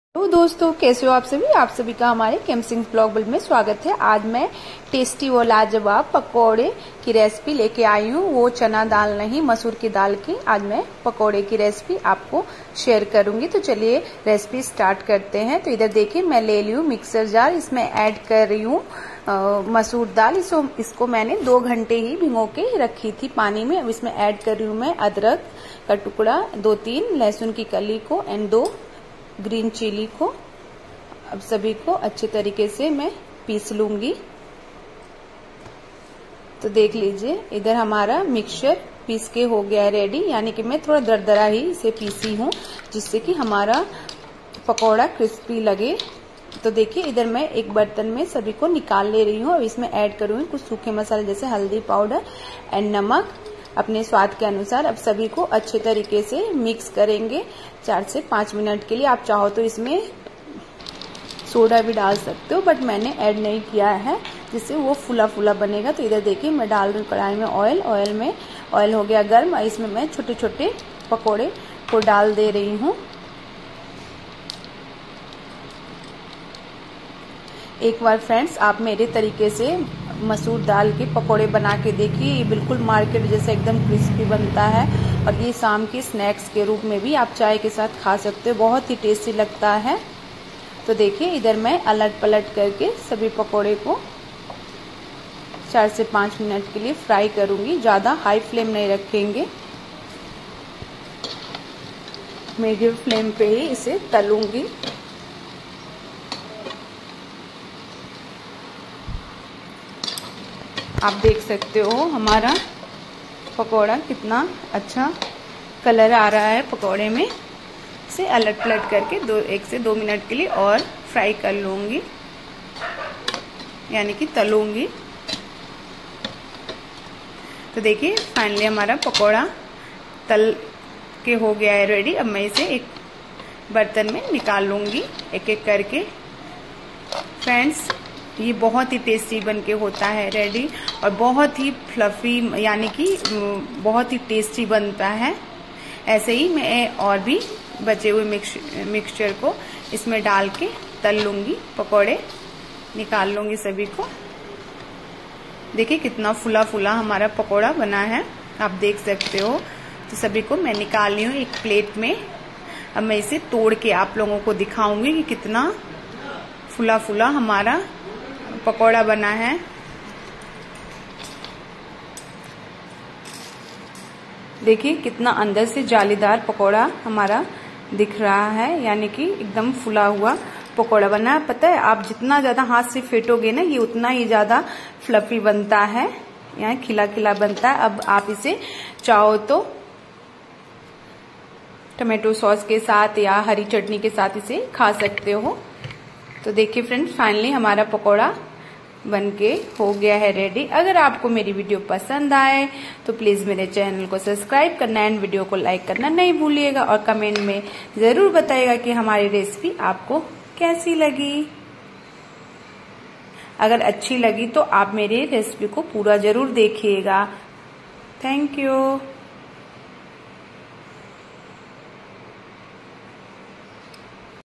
तो दोस्तों कैसे हो आप सभी का हमारे केम सिंह ब्लॉग में स्वागत है। आज मैं टेस्टी व लाजवाब पकोड़े की रेसिपी लेके आई हूँ। वो चना दाल नहीं, मसूर की दाल की आज मैं पकोड़े की रेसिपी आपको शेयर करूंगी। तो चलिए रेसिपी स्टार्ट करते हैं। तो इधर देखिए मैं ले ली हूँ मिक्सर जार, इसमें ऐड कर रही हूँ मसूर दाल। इसको मैंने 2 घंटे ही भिगो के रखी थी पानी में। अब इसमें ऐड कर रही हूँ मैं अदरक का टुकड़ा, 2-3 लहसुन की कली को एंड 2 ग्रीन चिली को। अब सभी को अच्छे तरीके से मैं पीस लूंगी। तो देख लीजिए इधर हमारा मिक्सचर पीस के हो गया है रेडी, यानी कि मैं थोड़ा दरदरा ही इसे पीसी हूँ जिससे कि हमारा पकौड़ा क्रिस्पी लगे। तो देखिए इधर मैं एक बर्तन में सभी को निकाल ले रही हूँ। अब इसमें ऐड करूंगी कुछ सूखे मसाले जैसे हल्दी पाउडर एंड नमक अपने स्वाद के अनुसार। अब सभी को अच्छे तरीके से मिक्स करेंगे 4 से 5 मिनट के लिए। आप चाहो तो इसमें सोडा भी डाल सकते हो, बट मैंने ऐड नहीं किया है जिससे वो फुला फुला बनेगा। तो इधर देखिए मैं डाल रही हूँ कढ़ाई में ऑयल हो गया गर्म। इसमें मैं छोटे छोटे पकोड़े को डाल दे रही हूँ। एक बार फ्रेंड्स आप मेरे तरीके से मसूर दाल के पकोड़े बना के देखिए, ये बिल्कुल मार्केट जैसा एकदम क्रिस्पी बनता है। और ये शाम के स्नैक्स के रूप में भी आप चाय के साथ खा सकते हो, बहुत ही टेस्टी लगता है। तो देखिए इधर मैं अलट पलट करके सभी पकोड़े को 4 से 5 मिनट के लिए फ्राई करूंगी। ज्यादा हाई फ्लेम नहीं रखेंगे, मीडियम फ्लेम पे ही इसे तलूंगी। आप देख सकते हो हमारा पकोड़ा कितना अच्छा कलर आ रहा है पकोड़े में। इसे अलट पलट करके 1 से 2 मिनट के लिए और फ्राई कर लूंगी, यानी कि तलूंगी। तो देखिए फाइनली हमारा पकोड़ा तल के हो गया है रेडी। अब मैं इसे एक बर्तन में निकाल लूंगी एक एक करके। फ्रेंड्स ये बहुत ही टेस्टी बन के होता है रेडी और बहुत ही फ्लफी, यानी कि बहुत ही टेस्टी बनता है। ऐसे ही मैं और भी बचे हुए मिक्सचर को इसमें डाल के तल लूंगी, पकोड़े निकाल लूंगी सभी को। देखिए कितना फुला फुला हमारा पकोड़ा बना है, आप देख सकते हो। तो सभी को मैं निकाल ली हूँ एक प्लेट में। अब मैं इसे तोड़ के आप लोगों को दिखाऊंगी कि कितना फुला फुला हमारा पकोड़ा बना है। देखिए कितना अंदर से जालीदार पकोड़ा हमारा दिख रहा है, यानी कि एकदम फुला हुआ पकोड़ा बना है। पता है आप जितना ज्यादा हाथ से फेंटोगे ना, ये उतना ही ज्यादा फ्लफी बनता है, यहाँ खिला खिला बनता है। अब आप इसे चाहो तो टमाटो सॉस के साथ या हरी चटनी के साथ इसे खा सकते हो। तो देखिए फ्रेंड्स फाइनली हमारा पकोड़ा बनके हो गया है रेडी। अगर आपको मेरी वीडियो पसंद आए तो प्लीज मेरे चैनल को सब्सक्राइब करना एंड वीडियो को लाइक करना नहीं भूलिएगा। और कमेंट में जरूर बताइएगा कि हमारी रेसिपी आपको कैसी लगी। अगर अच्छी लगी तो आप मेरी रेसिपी को पूरा जरूर देखिएगा। Thank you.